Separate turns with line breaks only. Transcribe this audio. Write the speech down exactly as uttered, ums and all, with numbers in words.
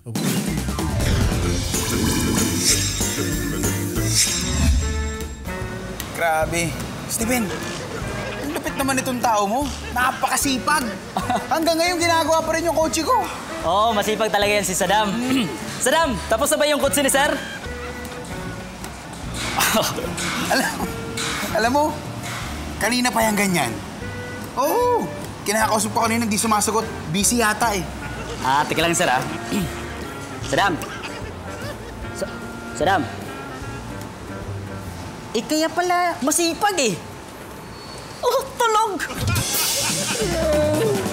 Grabe. Steven, ang lupit naman itong tao mo. Napakasipag. Hanggang ngayon ginagawa pa rin yung kotse ko.
Oo, masipag talaga yan si Saddam. Saddam, tapos na ba yung kotse ni Sir?
alam, alam mo, kanina pa yung ganyan. Oo, kinakausap ko kanina, hindi sumasagot. Busy yata eh.
Ah, tika lang, Sir, ah. Saddam. Sa Saddam. Eh, kaya pala masipag eh. Oh, tulog!